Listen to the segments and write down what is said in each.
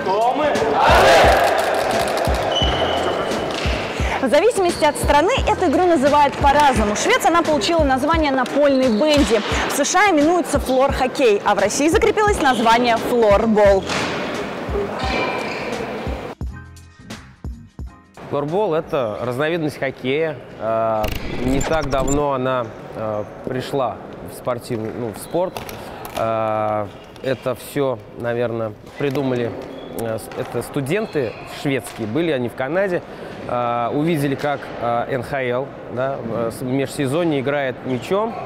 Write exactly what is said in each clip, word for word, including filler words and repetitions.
Томы. В зависимости от страны эту игру называют по-разному. В Швеции она получила название напольный бенди. В США именуется флор-хоккей, а в России закрепилось название флорбол. Флорбол – это разновидность хоккея. Не так давно она пришла в спортивный, ну, в спорт. Это все, наверное, придумали это студенты шведские. Были они в Канаде, увидели, как эн ха эл, да, в межсезонье играет мячом,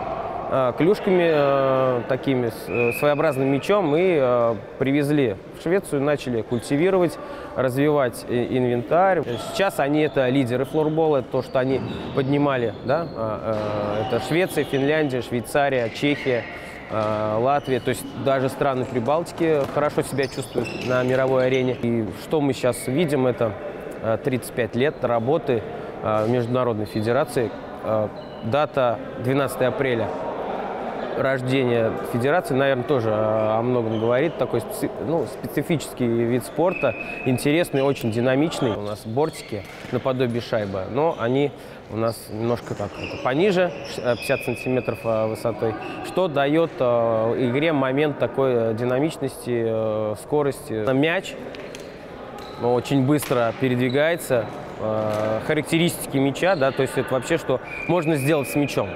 клюшками, такими своеобразным мячом, и привезли в Швецию, начали культивировать, развивать инвентарь. Сейчас они это лидеры флорбола, это то, что они поднимали, да, это Швеция, Финляндия, Швейцария, Чехия, Латвия, то есть даже страны Прибалтики хорошо себя чувствуют на мировой арене. И что мы сейчас видим, это тридцать пять лет работы Международной Федерации. Дата двенадцатое апреля. Рождения федерации, наверное, тоже о многом говорит. Такой специ... ну, специфический вид спорта, интересный, очень динамичный. У нас бортики наподобие шайбы, но они у нас немножко как пониже, пятьдесят сантиметров высотой, что дает игре момент такой динамичности, скорости. Мяч очень быстро передвигается. Характеристики мяча, да, то есть это вообще, что можно сделать с мячом.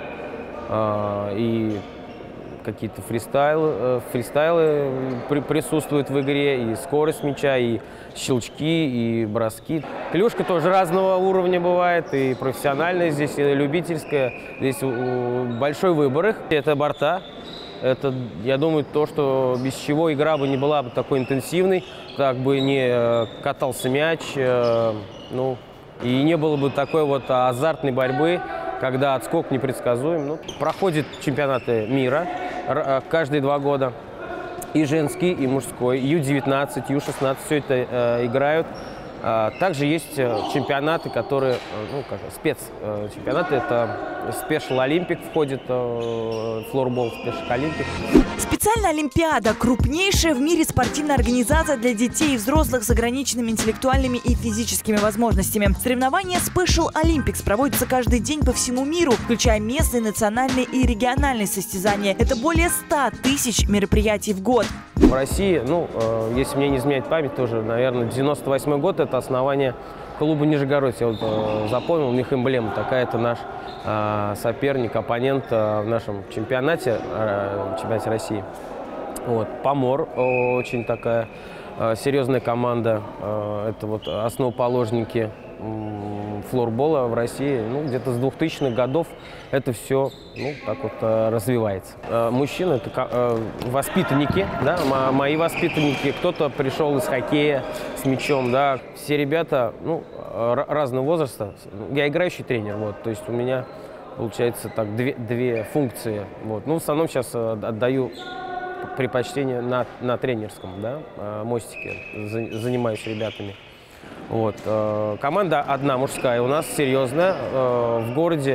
И какие-то фристайлы, фристайлы присутствуют в игре, и скорость мяча, и щелчки, и броски. Клюшка тоже разного уровня бывает, и профессиональная здесь, и любительская. Здесь большой выбор их. Это борта. Это, я думаю, то, что без чего игра бы не была бы такой интенсивной, так бы не катался мяч, ну, и не было бы такой вот азартной борьбы, когда отскок непредсказуем. Ну, проходят чемпионаты мира каждые два года. И женский, и мужской, ю девятнадцать, ю шестнадцать, все это э, играют. А, также есть чемпионаты, которые, ну, как спецчемпионаты, это Special Olympic входит, э, флорбол Special Olympic. Специальная олимпиада – крупнейшая в мире спортивная организация для детей и взрослых с ограниченными интеллектуальными и физическими возможностями. Соревнования Special Olympics проводятся каждый день по всему миру, включая местные, национальные и региональные состязания. Это более ста тысяч мероприятий в год. В России, ну, э, если мне не изменяет память, тоже, наверное, девяносто восьмой год – это основание клуба Нижегородец. Я вот э, запомнил, у них эмблема такая, это наш э, соперник, оппонент э, в нашем чемпионате, э, чемпионате России. Вот. Помор, э, очень такая э, серьезная команда, э, это вот основоположники э, флорбола в России. Ну, где-то с двухтысячных годов это все, ну, так вот э, развивается. Э, мужчины – это э, воспитанники, да, мои воспитанники. Кто-то пришел из хоккея с мячом, да. Все ребята, ну, разного возраста. Я играющий тренер, вот, то есть у меня получается так две, две функции. Вот. Ну, в основном сейчас отдаю предпочтение на, на тренерском, да, мостике, занимаюсь ребятами. Вот. Команда одна мужская у нас, серьезная, в городе.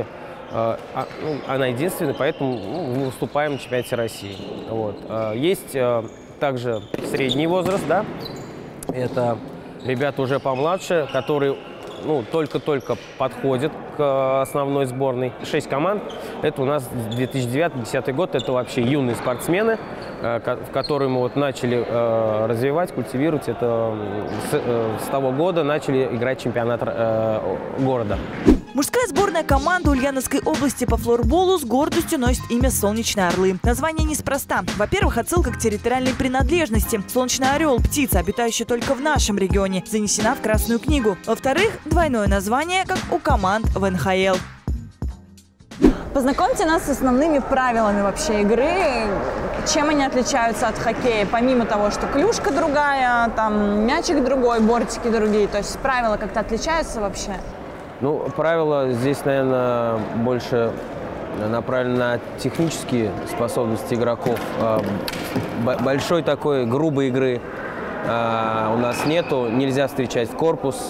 Она единственная, поэтому, ну, мы выступаем в чемпионате России. Вот. Есть также средний возраст, да, это ребята уже помладше, которые, ну, только-только подходят к основной сборной. Шесть команд. Это у нас две тысячи девятый — две тысячи десятый год. Это вообще юные спортсмены, в которые мы вот начали развивать, культивировать. Это с, с того года начали играть чемпионат города. Мужская сборная команды Ульяновской области по флорболу с гордостью носит имя «Солнечные орлы». Название неспроста. Во-первых, отсылка к территориальной принадлежности. Солнечный орел – птица, обитающая только в нашем регионе, занесена в Красную книгу. Во-вторых, двойное название, как у команд в эн ха эл. Познакомьте нас с основными правилами вообще игры. Чем они отличаются от хоккея? Помимо того, что клюшка другая, там мячик другой, бортики другие. То есть правила как-то отличаются вообще? Ну, правила здесь, наверное, больше направлены на технические способности игроков. Большой такой грубой игры у нас нету. Нельзя встречать в корпус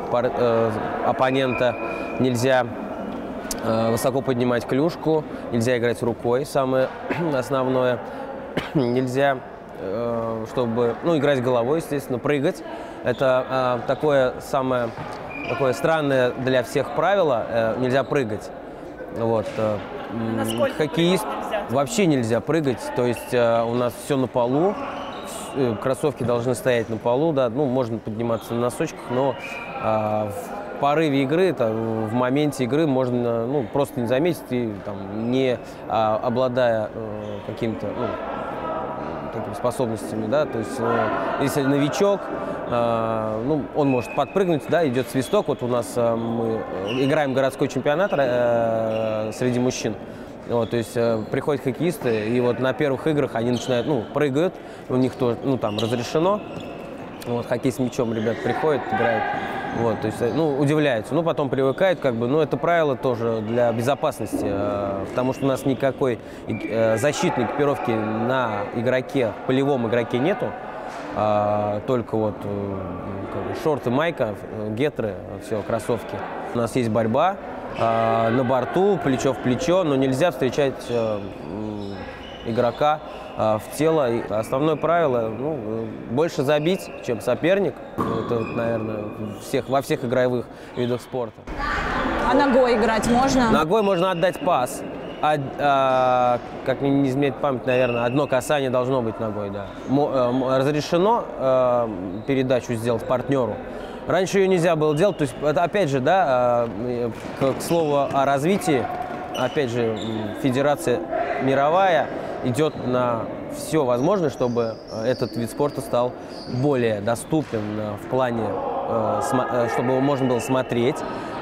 оппонента, нельзя высоко поднимать клюшку, нельзя играть рукой, самое основное. Нельзя э, чтобы, ну, играть головой, естественно, прыгать. Это э, такое самое, такое странное для всех правило, э, нельзя прыгать. Вот. Э, хоккеист вообще нельзя прыгать, то есть э, у нас все на полу, э, кроссовки должны стоять на полу, да, ну, можно подниматься на носочках, но э, в порыве игры, это, в моменте игры можно, ну, просто не заметить, и, там, не а, обладая э, какими-то, ну, такими способностями, да, то есть э, если новичок, э, ну, он может подпрыгнуть, да, идет свисток, вот у нас э, мы играем городской чемпионат э, среди мужчин, вот, то есть э, приходят хоккеисты, и вот на первых играх они начинают, ну, прыгают, у них тоже, ну, там, разрешено, вот, хоккей с мячом ребят приходят, играют. Вот, то есть, ну, удивляются, ну, потом привыкают, как бы, но это правило тоже для безопасности, э, потому что у нас никакой э, защитной экипировки на игроке, полевом игроке нету, э, только вот э, как бы, шорты, майка, гетры, все, кроссовки. У нас есть борьба э, на борту, плечо в плечо, но нельзя встречать э, игрока в тело. И основное правило, ну, больше забить, чем соперник. Это, наверное, всех, во всех игровых видах спорта. А ногой играть можно? Ногой можно отдать пас. А, а, как мне не изменять память, наверное, одно касание должно быть ногой, да. Мо, разрешено а, передачу сделать партнеру. Раньше ее нельзя было делать. То есть, это, опять же, да, а, к, к слову о развитии, опять же, федерация мировая идет на все возможное, чтобы этот вид спорта стал более доступен в плане, чтобы его можно было смотреть,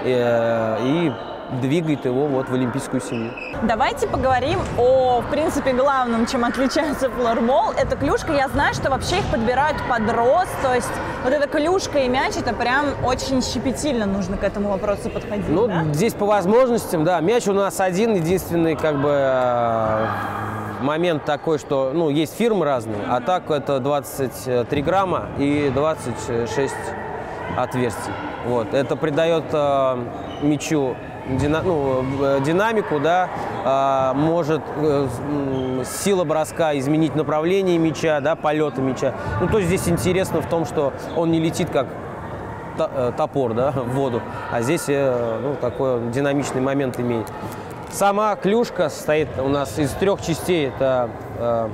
и двигает его вот в олимпийскую семью. Давайте поговорим о, в принципе, главном, чем отличается флорбол. Это клюшка. Я знаю, что вообще их подбирают под рост, то есть вот эта клюшка и мяч, это прям очень щепетильно нужно к этому вопросу подходить. Ну, да? Здесь по возможностям, да. Мяч у нас один, единственный, как бы, момент такой, что, ну, есть фирмы разные, а так это двадцать три грамма и двадцать шесть отверстий. Вот. Это придает э, мячу дина, ну, динамику, да, э, может э, сила броска изменить направление мяча, да, полета мяча. Ну, то есть здесь интересно в том, что он не летит как топор, да, в воду, а здесь э, ну, такой динамичный момент имеет. Сама клюшка состоит у нас из трех частей. Это э,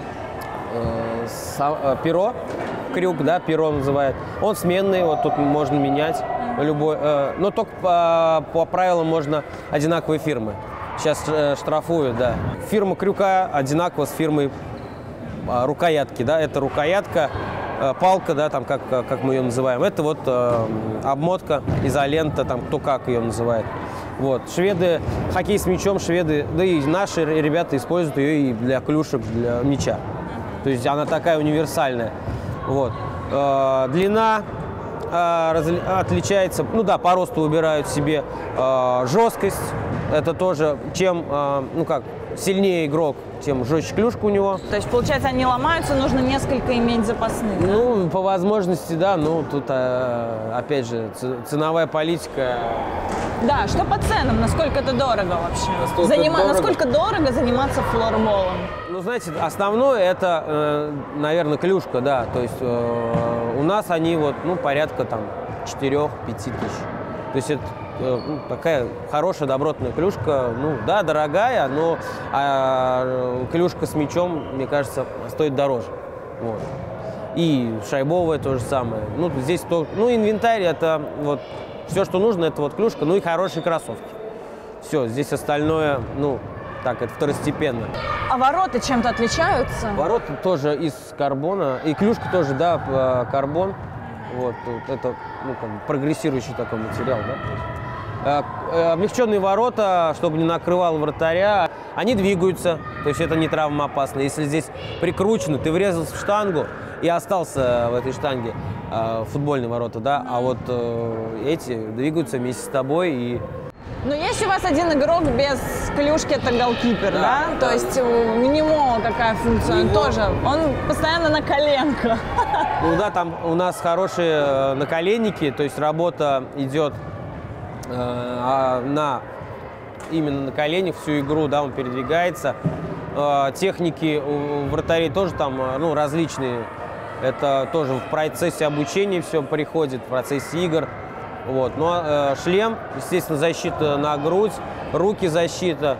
э, со, перо, крюк, да, перо называют. Он сменный, вот тут можно менять любой, э, но только по, по правилам можно одинаковые фирмы. Сейчас э, штрафуют, да. Фирма крюка одинакова с фирмой э, рукоятки, да, это рукоятка, э, палка, да, там как, как мы ее называем. Это вот э, обмотка, изолента, там кто как ее называет. Вот. Шведы, хоккей с мячом, шведы, да и наши ребята используют ее и для клюшек, для мяча. То есть она такая универсальная. Вот. Э, длина э, раз, отличается, ну да, по росту выбирают себе э, жесткость. Это тоже, чем, э, ну как, сильнее игрок, тем жестче клюшка у него. То есть, получается, они ломаются, нужно несколько иметь запасных, да? Ну, по возможности, да, ну тут, э, опять же, ценовая политика. Да, что по ценам? Насколько это дорого вообще? Насколько, Занима... дорого? Насколько дорого заниматься флорболом? Ну, знаете, основное это, э, наверное, клюшка, да. То есть э, у нас они вот, ну, порядка там четырёх-пяти тысяч. То есть это э, ну, такая хорошая, добротная клюшка. Ну, да, дорогая, но э, клюшка с мячом, мне кажется, стоит дороже. Вот. И шайбовая то же самое. Ну, здесь то, ну, инвентарь это вот все, что нужно, это вот клюшка, ну и хорошие кроссовки. Все, здесь остальное, ну, так, это второстепенно. А ворота чем-то отличаются? Ворота тоже из карбона, и клюшка тоже, да, карбон. Вот, это, ну, как бы прогрессирующий такой материал, да. Облегченные ворота, чтобы не накрывало вратаря, они двигаются, то есть это не травмоопасно. Если здесь прикручено, ты врезался в штангу и остался в этой штанге, футбольные ворота, да, а вот эти двигаются вместе с тобой и... Но есть у вас один игрок без клюшки, это голкипер, да? Да, да? То есть у него какая функция? Он тоже, он постоянно на коленках. Ну да, там у нас хорошие наколенники, то есть работа идет э, на, именно на коленях всю игру, да, он передвигается. Э, техники у вратарей тоже там ну, различные. Это тоже в процессе обучения все приходит, в процессе игр. Вот. Но э, шлем, естественно, защита на грудь, руки защита,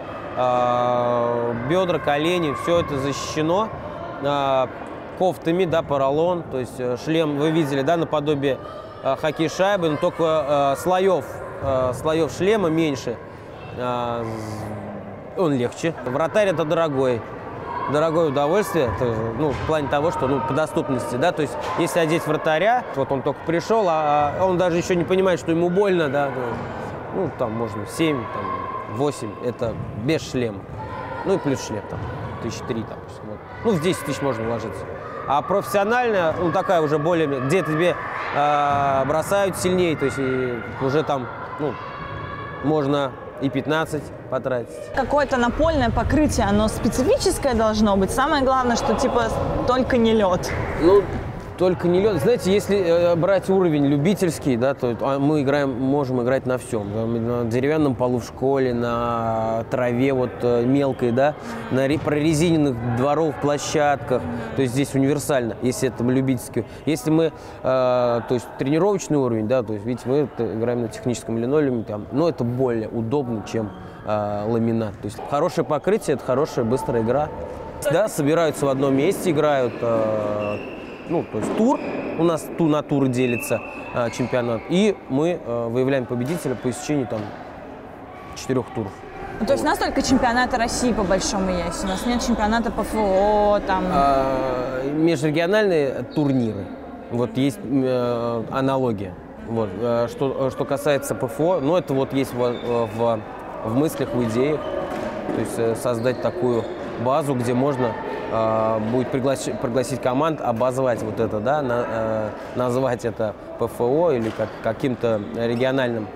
э, бедра, колени, все это защищено э, кофтами, да, поролон. То есть э, шлем, вы видели, да, наподобие э, хоккей-шайбы, но только э, слоев, э, слоев шлема меньше, э, он легче. Вратарь это дорогой. Дорогое удовольствие, это, ну, в плане того, что ну, по доступности, да, то есть если одеть вратаря, вот он только пришел, а он даже еще не понимает, что ему больно, да, ну, там можно семь, там, восемь, это без шлема, ну и плюс шлем, там, тысячи три, там, вот. Ну, в десять тысяч можно вложиться. А профессиональная, ну, такая уже более, где тебе э, бросают сильнее, то есть и уже там, ну, можно и пятнадцать потратить. Какое-то напольное покрытие, оно специфическое должно быть. Самое главное, что типа только не лед. Ну, только не лед. Знаете, если э, брать уровень любительский, да, то мы играем, можем играть на всем. На деревянном полу в школе, на траве вот э, мелкой, да, на прорезиненных дворовых площадках. То есть здесь универсально, если это любительский. Если мы, э, то есть тренировочный уровень, да, то есть, видите, мы играем на техническом линолеуме, там, но это более удобно, чем э, ламинат. То есть хорошее покрытие – это хорошая быстрая игра. Да, собираются в одном месте, играют. Э, Ну, то есть тур, у нас ту на туры делится э, чемпионат, и мы э, выявляем победителя по истечении там четырех туров. Ну, то есть у нас только чемпионаты России по большому есть, у нас нет чемпионата ПФО, там… А, межрегиональные турниры, вот есть э, аналогия. Вот. Э, что, что касается ПФО, ну это вот есть в, в, в мыслях, в идеях, то есть э, создать такую базу, где можно будет пригласить, пригласить команд, обозвать вот это, да, на, э, назвать это ПФО или как, каким-то региональным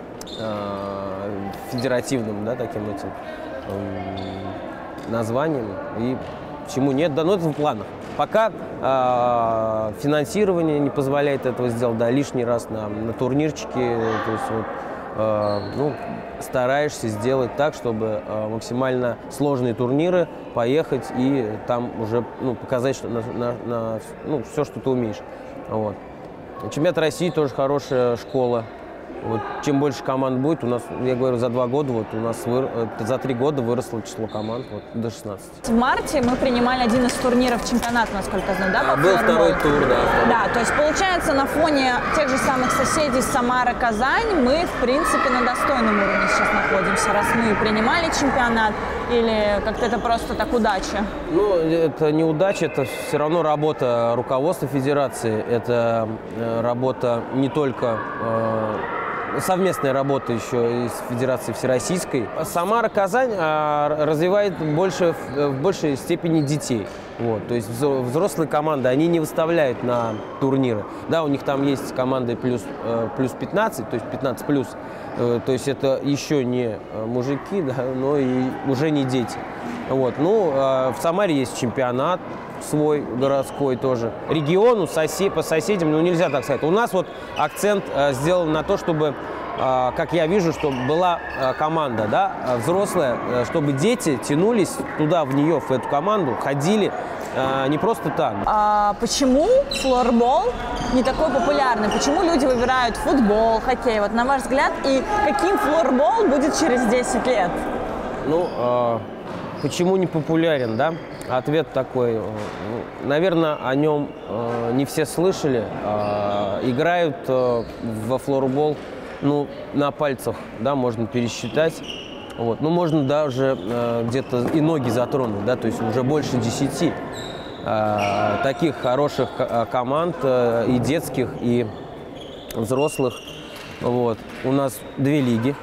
э, федеративным, да, таким этим э, названием. И почему нет? Да, ну это в планах. Пока э, финансирование не позволяет этого сделать, да, лишний раз на, на турнирчике, то есть вот, э, ну, стараешься сделать так, чтобы э, максимально сложные турниры поехать и там уже ну, показать, что на, на, на, ну, все, что ты умеешь. Вот. Чемпионат России тоже хорошая школа. Вот. Чем больше команд будет, у нас, я говорю, за два года, вот у нас вы, за три года выросло число команд вот, до шестнадцати. В марте мы принимали один из турниров чемпионата, насколько я знаю, да? А, был второй тур, да. Да, то есть получается на фоне тех же самых соседей Самара, Казань, мы в принципе на достойном уровне сейчас находимся, раз мы принимали чемпионат, или как-то это просто так удача? Ну, это не удача, это все равно работа руководства федерации, это работа не только… Э, совместная работа еще из Федерации Всероссийской. Самара, Казань а, развивает больше, в большей степени детей. Вот, то есть взрослые команды, они не выставляют на турниры. Да, у них там есть команды плюс, плюс пятнадцать, то есть пятнадцать плюс. То есть это еще не мужики, да, но и уже не дети. Вот, ну, в Самаре есть чемпионат свой городской тоже. Региону, сосед, по соседям, ну нельзя так сказать. У нас вот акцент э, сделан на то, чтобы, э, как я вижу, чтобы была э, команда, да, взрослая, э, чтобы дети тянулись туда, в нее, в эту команду, ходили э, не просто так. А почему флорбол не такой популярный? Почему люди выбирают футбол, хоккей? Вот на ваш взгляд, и каким флорбол будет через десять лет? Ну, э, почему не популярен, да? Ответ такой, наверное, о нем э, не все слышали. Э, играют э, во флорбол, ну, на пальцах, да, можно пересчитать. Вот. Ну, можно даже э, где-то и ноги затронуть, да, то есть уже больше десяти э, таких хороших команд, э, и детских, и взрослых. Вот. У нас две лиги,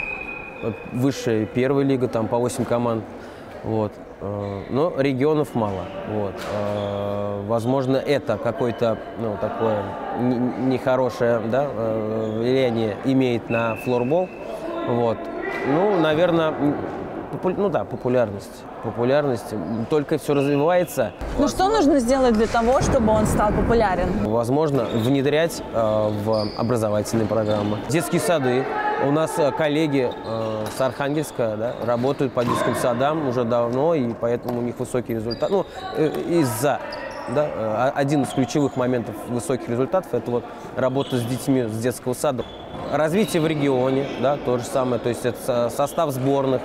высшая и первая лига, там по восемь команд. Вот. Но регионов мало. Вот. Возможно, это какое-то ну, такое нехорошее да, влияние имеет на флорбол. Вот. Ну, наверное, попу... ну да, популярность. Популярность. Только все развивается. Ну, что нужно сделать для того, чтобы он стал популярен? Возможно, внедрять э, в образовательные программы. Детские сады. У нас коллеги э, с Архангельска, да, работают по детским садам уже давно, и поэтому у них высокий результат. Ну, из-за, да, один из ключевых моментов высоких результатов – это вот работа с детьми с детского сада. Развитие в регионе, да, то же самое, то есть это состав сборных,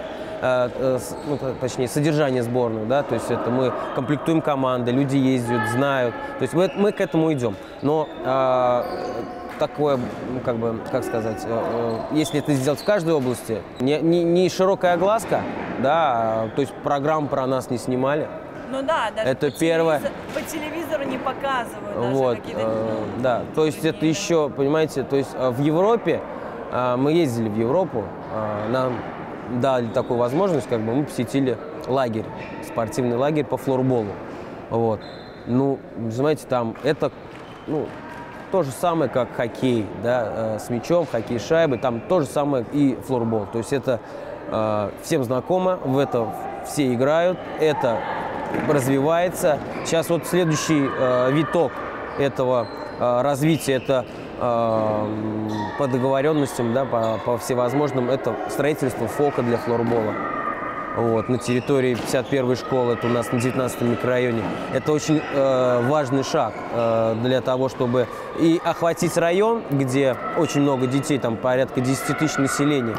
ну, точнее, содержание сборных, да, то есть это мы комплектуем команды, люди ездят, знают, то есть мы, мы к этому идем. Но э, такое, как бы, как сказать, э, если это сделать в каждой области, не, не, не широкая огласка, да, то есть программу про нас не снимали. Ну да, даже это по, первое. Телевизор, по телевизору не показывают даже вот, какие-то... э, да, то есть это еще, понимаете, то есть в Европе, э, мы ездили в Европу, э, нам дали такую возможность, как бы мы посетили лагерь, спортивный лагерь по флорболу. Вот. Ну, знаете, там это, ну, то же самое, как хоккей, да, э, с мячом, хоккей с шайбой, там то же самое и флорбол. То есть это э, всем знакомо, в это все играют, это развивается. Сейчас вот следующий э, виток этого э, развития, это э, по договоренностям, да, по, по всевозможным, это строительство фока для флорбола. Вот, на территории пятьдесят первой школы, это у нас на девятнадцатом микрорайоне. Это очень э, важный шаг э, для того, чтобы и охватить район, где очень много детей, там порядка десяти тысяч населения.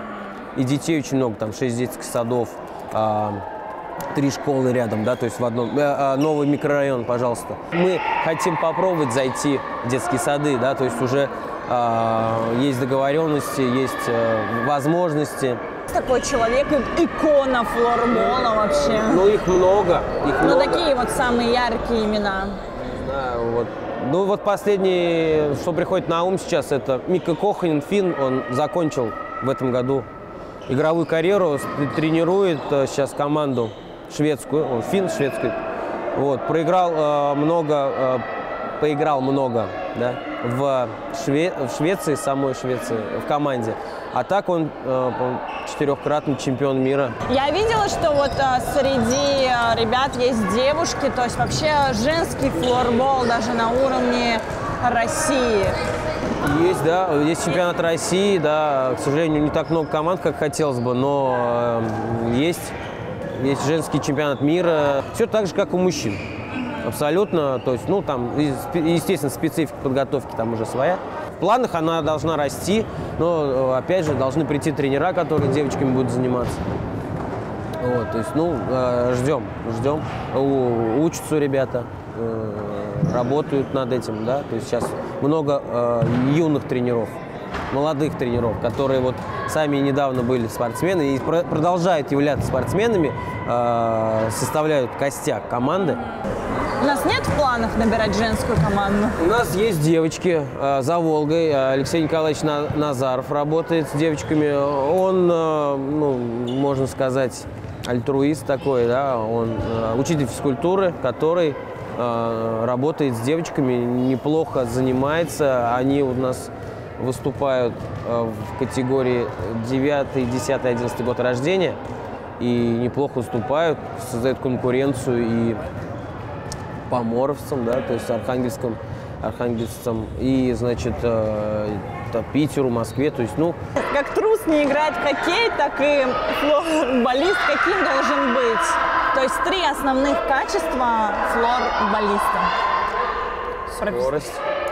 И детей очень много, там шесть детских садов, э, три школы рядом, да, то есть в одном. Э, э, новый микрорайон, пожалуйста. Мы хотим попробовать зайти в детские сады, да, то есть уже э, есть договоренности, есть э, возможности. Такой человек, икона флорбола вообще. Ну, их много. Их ну, много. такие вот самые яркие имена. Не знаю, вот. Ну, вот последний, что приходит на ум сейчас, это Микко Коханен, финн. Он закончил в этом году игровую карьеру, тренирует сейчас команду шведскую, он финн, шведскую. Вот, проиграл э, много, э, поиграл много, да, в, Шве в Швеции, самой Швеции, в команде. А так он э, четырехкратный чемпион мира. Я видела, что вот а, среди а, ребят есть девушки, то есть вообще женский флорбол даже на уровне России. Есть, да, есть чемпионат России, да, к сожалению, не так много команд, как хотелось бы, но э, есть, есть женский чемпионат мира. Все так же, как у мужчин. Абсолютно, то есть, ну, там, естественно, специфика подготовки там уже своя. В планах она должна расти, но, опять же, должны прийти тренера, которые девочками будут заниматься. Вот, то есть, ну, ждем, ждем. Учатся ребята, работают над этим, да, то есть сейчас много юных тренеров, молодых тренеров, которые вот сами недавно были спортсмены и продолжают являться спортсменами, составляют костяк команды. У нас нет в планах набирать женскую команду? У нас есть девочки э, за Волгой. Алексей Николаевич Назаров работает с девочками. Он, э, ну, можно сказать, альтруист такой, да. Он э, учитель физкультуры, который э, работает с девочками, неплохо занимается. Они у нас выступают э, в категории девятый, десятый, одиннадцатый год рождения. И неплохо выступают, создают конкуренцию и поморовцам, да, то есть архангельском, архангельцам и, значит, э, Питеру, Москве, то есть, ну... Как трус не играет в хоккей, так и флорболист каким должен быть? То есть три основных качества флорболиста. Скорость,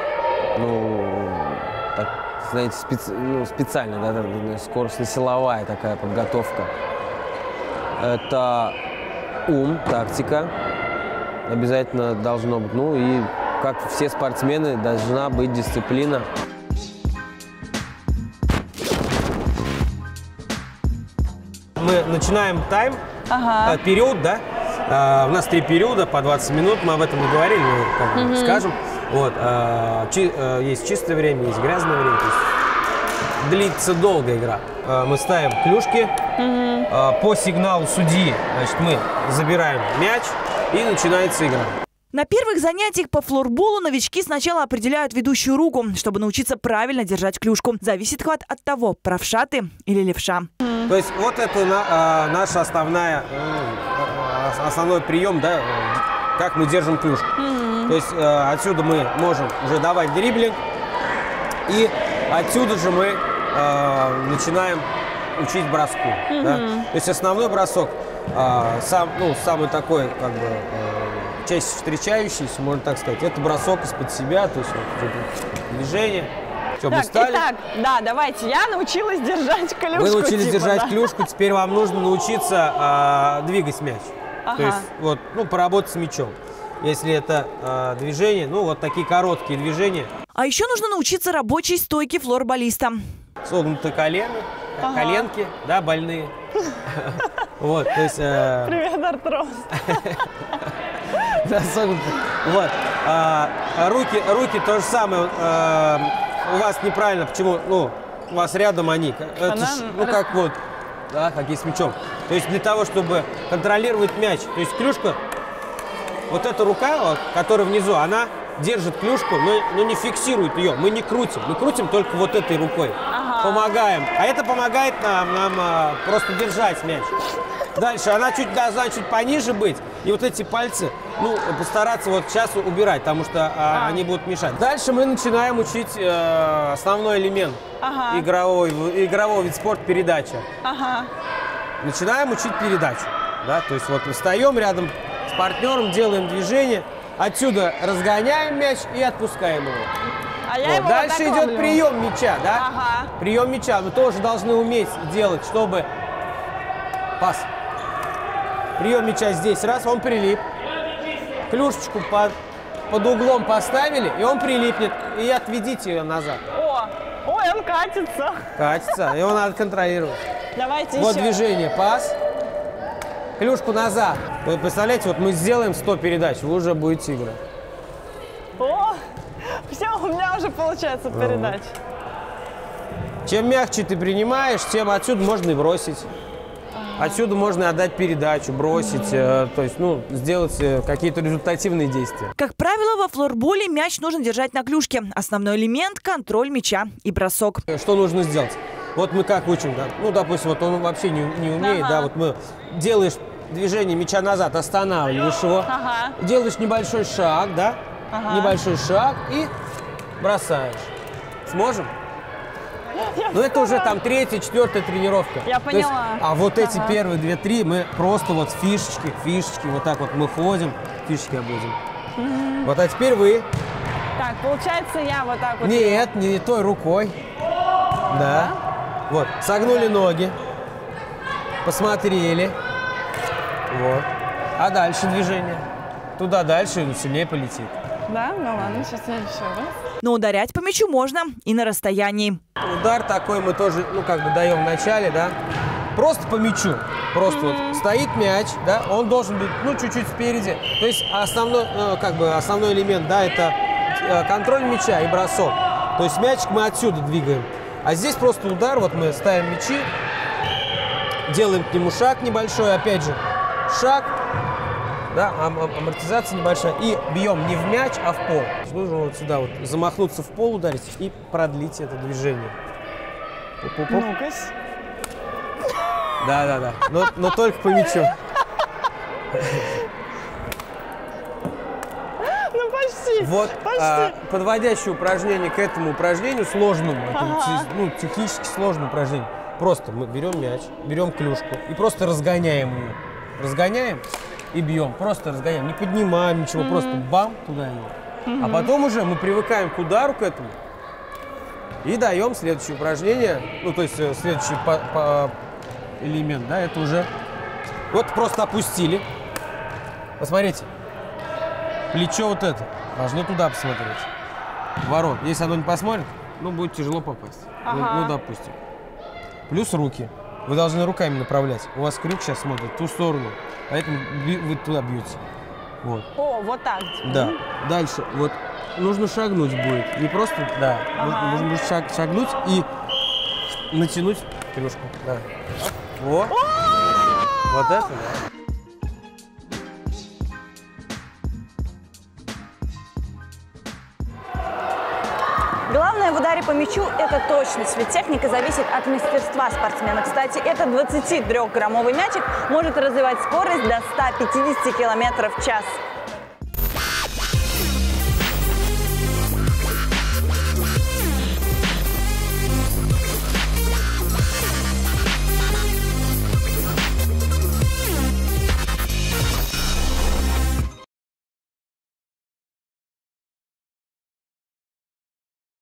ну, так, знаете, специ, ну, специально, да, скоростно-силовая такая подготовка. Это ум, тактика. Обязательно должно быть. Ну и, как все спортсмены, должна быть дисциплина. Мы начинаем тайм, ага. период, да? А, у нас три периода по двадцать минут, мы об этом не говорили, но как бы угу. скажем. Вот, а, чи, а, есть чистое время, есть грязное время. То есть длится долго игра. А, мы ставим клюшки, угу. а, по сигналу судьи, значит, мы забираем мяч. И начинается игра. На первых занятиях по флорболу новички сначала определяют ведущую руку, чтобы научиться правильно держать клюшку. Зависит хват от того, правша ты или левша. Mm. То есть вот это на, э, наша основная, э, основной прием, да, как мы держим клюшку. Mm-hmm. То есть э, отсюда мы можем уже давать дриблинг, и отсюда же мы э, начинаем учить броску. Mm-hmm. Да? То есть основной бросок, а, сам, ну, самый такой, как бы, а, чаще встречающийся, можно так сказать, это бросок из-под себя, то есть вот, движение. Что, так, мы стали? Итак, да, давайте. Я научилась держать клюшку. Вы научились типа, держать да. клюшку, теперь вам нужно научиться а, двигать мяч. Ага. То есть, вот, ну, поработать с мячом. Если это а, движение, ну, вот такие короткие движения. А еще нужно научиться рабочей стойке флорболиста. Согнутые колено, Ага. коленки, да, больные. Вот, то есть... Привет, артроз. Да, согнутые. Вот. Руки, руки то же самое. У вас неправильно, почему? Ну, у вас рядом они. Это ж, ну, как вот, да, хоккей с мячом. То есть для того, чтобы контролировать мяч. То есть клюшка, вот эта рука, вот, которая внизу, она держит клюшку, но, но не фиксирует ее. Мы не крутим. Мы крутим только вот этой рукой. Ага. Помогаем. А это помогает нам, нам а, просто держать мяч. Дальше она чуть должна чуть пониже быть. И вот эти пальцы, ну, постараться вот сейчас убирать, потому что а, а. они будут мешать. Дальше мы начинаем учить э, основной элемент ага. игровой, игрового вид спорта — передача. Ага. Начинаем учить передачу. Да? То есть вот встаем рядом с партнером, делаем движение, отсюда разгоняем мяч и отпускаем его. А я вот. его Дальше вот идет прием мяча, да? Ага. Прием мяча мы тоже должны уметь делать, чтобы... Пас. Прием мяча здесь, раз, он прилип. Клюшечку под, под углом поставили, и он прилипнет. И отведите ее назад. О, ой, он катится. Катится, его надо контролировать. Давайте вот еще. движение, пас. Клюшку назад. Вы представляете, вот мы сделаем сто передач, вы уже будете играть. О, все, у меня уже получается передач. Чем мягче ты принимаешь, тем отсюда можно и бросить. Отсюда можно отдать передачу, бросить, э, то есть, ну, сделать э, какие-то результативные действия. Как правило, во флорболе мяч нужно держать на клюшке. Основной элемент – контроль мяча и бросок. Что нужно сделать? Вот мы как учим, да? Ну, допустим, вот он вообще не, не умеет, ага. да, вот мы делаешь движение мяча назад, останавливаешь его, ага. делаешь небольшой шаг, да, ага. небольшой шаг и бросаешь. Сможем? Ну, это уже там третья, четвертая тренировка. Я поняла. Есть, а вот ага. эти первые две-три мы просто вот фишечки, фишечки, вот так вот мы ходим, фишечки обводим. Mm-hmm. Вот, а теперь вы. Так, получается, я вот так вот. Нет, не той рукой. Да. да. Вот, согнули ноги, посмотрели. Вот. А дальше движение. Туда дальше, ну, сильнее полетит. Да? Ну ладно, сейчас я еще раз. Но ударять по мячу можно и на расстоянии. Удар такой мы тоже, ну, как бы даем в начале, да. Просто по мячу. Просто mm-hmm. вот стоит мяч, да, он должен быть, ну, чуть-чуть спереди. То есть основной, ну, как бы основной элемент, да, это контроль мяча и бросок. То есть мячик мы отсюда двигаем. А здесь просто удар, вот мы ставим мячи, делаем к нему шаг небольшой, опять же, шаг. Да, ам амортизация небольшая. И бьем не в мяч, а в пол. Нужно вот сюда вот замахнуться в пол, ударить и продлить это движение. Ну-кась. Да, да, да. Но, но только по мячу. Ну почти. Вот почти. А, подводящее упражнение к этому упражнению сложному, ага. это, ну, технически сложное упражнение. Просто мы берем мяч, берем клюшку и просто разгоняем ее. Разгоняем и бьем. Просто разгоняем. Не поднимаем ничего, mm-hmm. просто бам, туда ее. Mm-hmm. А потом уже мы привыкаем к удару, к этому. И даем следующее упражнение. Ну, то есть следующий по, по элемент, да, это уже. Вот просто опустили. Посмотрите. Плечо вот это. Должно туда посмотреть. Ворот. Если оно не посмотрит, ну, будет тяжело попасть. Ага. Ну, ну, допустим. Плюс руки. Вы должны руками направлять. У вас крюк сейчас смотрит в ту сторону. Поэтому вы туда бьете. Вот. О, вот так. Да. Дальше. Вот нужно шагнуть будет. Не просто, да. Ага. Нужно будет шаг, шагнуть и натянуть клюшку. Да. Вот. Вот это, да. Главное в ударе по мячу – это точность, ведь техника зависит от мастерства спортсмена. Кстати, этот двадцатитрёхграммовый мячик может развивать скорость до ста пятидесяти километров в час.